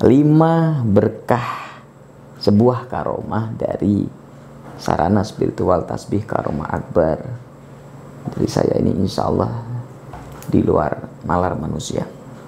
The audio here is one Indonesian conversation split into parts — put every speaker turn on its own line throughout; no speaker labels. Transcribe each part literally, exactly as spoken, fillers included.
lima berkah sebuah karomah dari sarana spiritual tasbih karomah akbar dari saya ini, insya Allah di luar nalar manusia.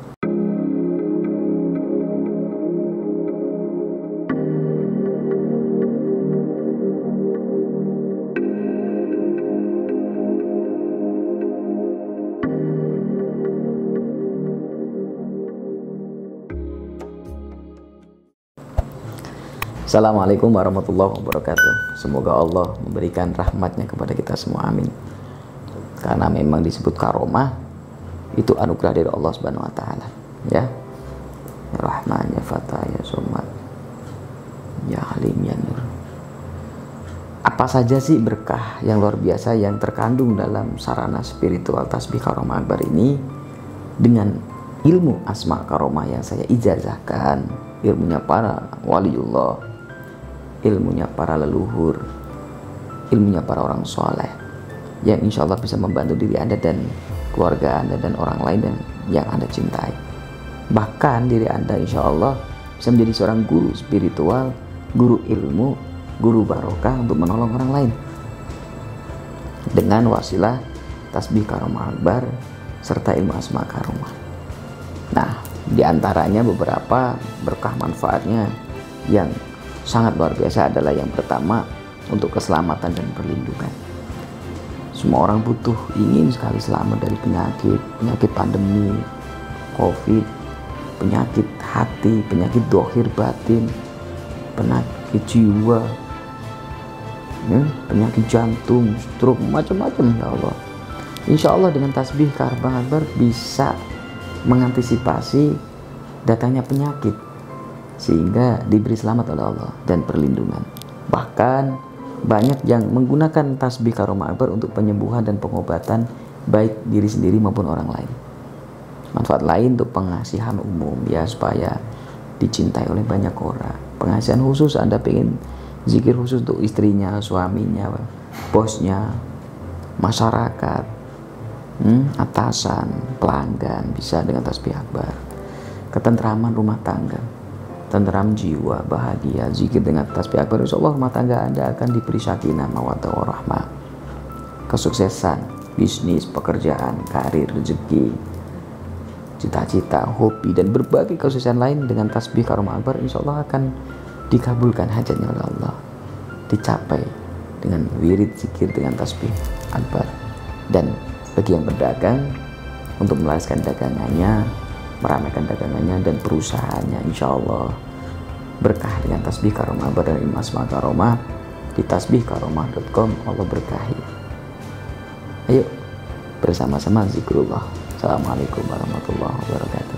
Assalamualaikum warahmatullahi wabarakatuh. Semoga Allah memberikan rahmatnya kepada kita semua, amin. Karena memang disebut karomah itu anugerah dari Allah Subhanahu wa taala, ya. Ya Rahman, ya Fatah, ya Somad, ya Halim, ya Nur. Apa saja sih berkah yang luar biasa yang terkandung dalam sarana spiritual tasbih karomah akbar ini dengan ilmu asma karomah yang saya ijazahkan, ilmunya para waliullah, ilmunya para leluhur, ilmunya para orang soleh yang insya Allah bisa membantu diri Anda dan keluarga Anda dan orang lain dan yang Anda cintai. Bahkan diri Anda insya Allah bisa menjadi seorang guru spiritual, guru ilmu, guru barokah untuk menolong orang lain dengan wasilah tasbih karomah akbar serta ilmu asma karomah. Nah, diantaranya beberapa berkah manfaatnya yang sangat luar biasa adalah yang pertama, untuk keselamatan dan perlindungan. Semua orang butuh, ingin sekali selamat dari penyakit, penyakit pandemi, covid, penyakit hati, penyakit dohir batin, penyakit jiwa, ya, penyakit jantung, stroke, macam-macam, ya Allah. Insya Allah dengan tasbih karomah akbar bisa mengantisipasi datangnya penyakit sehingga diberi selamat oleh Allah dan perlindungan. Bahkan banyak yang menggunakan tasbih karomah akbar untuk penyembuhan dan pengobatan baik diri sendiri maupun orang lain. Manfaat lain untuk pengasihan umum, ya, supaya dicintai oleh banyak orang. Pengasihan khusus, Anda pengen zikir khusus untuk istrinya, suaminya, bosnya, masyarakat, hmm, atasan, pelanggan, bisa dengan tasbih akbar. Ketentraman rumah tangga, tenteram jiwa, bahagia, zikir dengan tasbih akbar, insya Allah rumah tangga Anda akan diberi sakinah, mawaddah, warahmah. Kesuksesan, bisnis, pekerjaan, karir, rezeki, cita-cita, hobi, dan berbagai kesuksesan lain dengan tasbih karomah akbar, insya Allah akan dikabulkan hajatnya oleh Allah, dicapai dengan wirid zikir dengan tasbih akbar. Dan bagi yang berdagang, untuk melariskan dagangannya, meramaikan dagangannya dan perusahaannya, insya Allah berkah dengan tasbih karomah akbar dan ilmu asma karomah. Di tasbih karomah dot com Allah berkahi. Ayo bersama-sama zikrullah. Assalamualaikum warahmatullahi wabarakatuh.